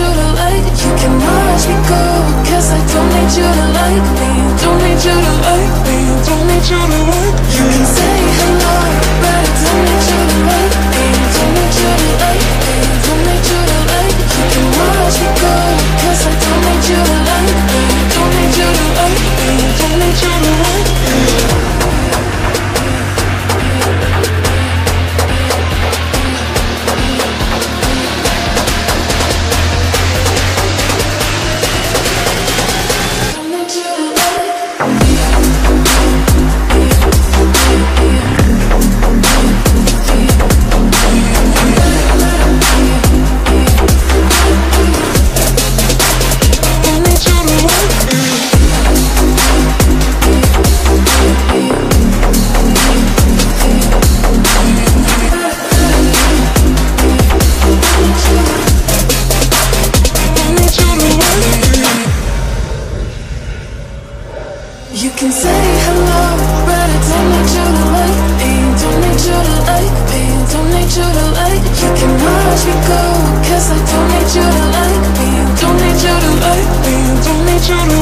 you to like. You can watch me go, cause I don't need you to like me. Don't need you to like me. Don't need you to like me. You can say hello, but I don't need you to like me. Don't need you to like me. Don't need you to like. You can watch me go, cause I don't need you to like me. Don't need you to like me. Don't need you to like me. You can say hello, but I don't need you to like me. Don't need you to like me. Don't need you to like. You can watch me go, cause I don't need you to like me. Don't need you to like me. Don't need you to